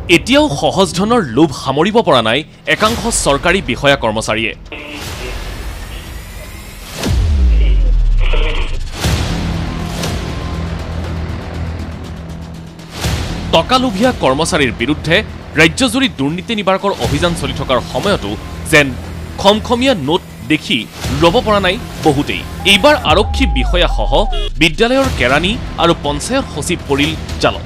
এতিয়াও সহজ ধনৰ লোভ সামৰিব পৰা নাই একাংশ চৰকাৰী বিষয়া কৰ্মচাৰীয়ে। টকালোভীয়া কৰ্মচাৰীৰ বিৰুদ্ধে ৰাজ্যজুৰি দুৰ্নীতি নিবাৰকৰ অভিযান চলি থকাৰ সময়তো যেন খমখমীয়া নোট দেখি ৰব পৰা নাই বহুতেই। এইবাৰ আৰক্ষী বিষয়াসহ বিদ্যালয়ৰ কেৰাণী আৰু পঞ্চায়ত সচিব পৰিল জালত।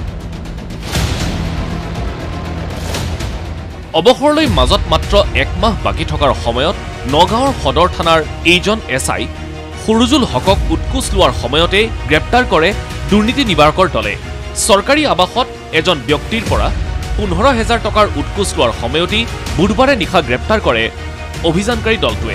অৱসৰলৈ মাজত মাত্ৰ 1 মাহ বাকী থকাৰ সময়ত নগাঁৱৰ সদৰ থানাৰ এইজন এছআই সুৰুজুল হকক উৎকোচ লোৱাৰ সময়তে গ্ৰেপ্তাৰ কৰে দুৰ্নীতি নিবাৰকৰ দলে। চৰকাৰী আৱাসত এজন ব্যক্তিৰ পৰা 15,000 টকাৰ উৎকোচ লোৱাৰ সময়তেই বুধবাৰে নিশা গ্ৰেপ্তাৰ কৰে অভিযানকাৰী দলটোৱে।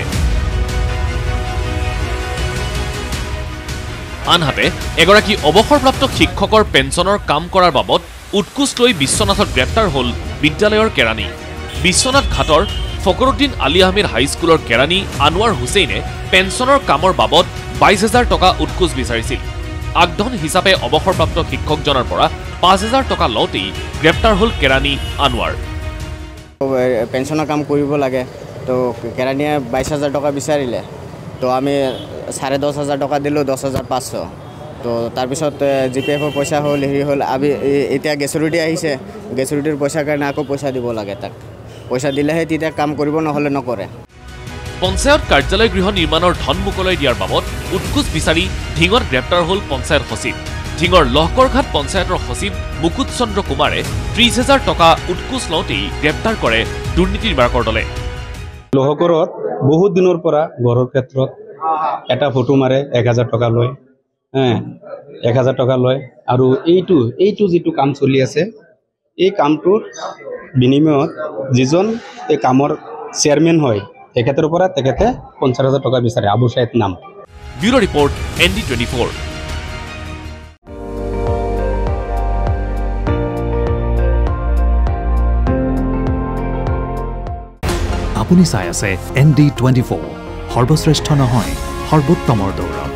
আনহাতে এগৰাকী অৱসৰপ্ৰাপ্ত শিক্ষকৰ পেঞ্চনৰ কাম কৰাৰ বাবদ উৎকোচ লৈ বিশ্বনাথত গ্ৰেপ্তাৰ হ'ল বিদ্যালয়ৰ কেৰাণী। বিশ্বনাথ ঘাটৰ ফকৰুদ্দিন আলী আহমেদ হাইস্কুলৰ কেৰাণী আনোৱাৰ হুছেইনে পেঞ্চনৰ কামৰ বাবদ 22,000 টকা উৎকোচ বিচাৰিছিল। আগধন হিচাপে অৱসৰপ্ৰাপ্ত শিক্ষকজনৰ পৰা 5,000 টকা লওঁতেই গ্ৰেপ্তাৰ হ'ল কেৰাণী আনোৱাৰ। পেঞ্চনৰ কাম কৰিব লাগে, তো কেৰাণীয়ে 22,000 টকা বিচাৰিলে, তো আমি 10,500 টকা দিলোঁ, 10,500। তো তাৰপিছত জিপিএফৰ পইচা হ'ল, হেৰি হ'ল। এতিয়া গেছুৰিটি আহিছে, গেছুৰিটিৰ পইচাৰ কাৰণে আকৌ পইচা দিব লাগে। তাক পইচা দিলেহে তেতিয়া কাম কৰিব, নহ'লে নকৰে। পঞ্চায়ত কাৰ্যালয় গৃহ নিৰ্মাণৰ ধন মুকলাই দিয়াৰ বাবদ উৎকোচ বিচাৰি ঢিঙত গ্ৰেপ্তাৰ হ'ল পঞ্চায়ত সচিব। ঢিঙৰ লহকৰঘাট পঞ্চায়তৰ সচিব মুকুট চন্দ্ৰ কুমাৰে 30,000 টকা উৎকোচ লওঁতেই গ্ৰেপ্তাৰ কৰে দুৰ্নীতি নিবাৰকৰ দলে। লহকৰত বহুত দিনৰ পৰা ঘৰৰ ক্ষেত্ৰত এটা ফটো মাৰে, 1,000 টকা লয়, 1,000 টকা লয়। আৰু এইটো যিটো কাম চলি আছে, এই কামটোৰ বিনিময়ত যিজন এই কামৰ চেয়াৰমেন হয়, তেখেতৰ পৰা তেখেতে 50,000 টকা বিচাৰে। আবু সাইদ নাম। Bureau report ND24। আপুনি চাই আছে ND24, সৰ্বশ্ৰেষ্ঠ নহয়, সৰ্বোত্তমৰ দৌৰ।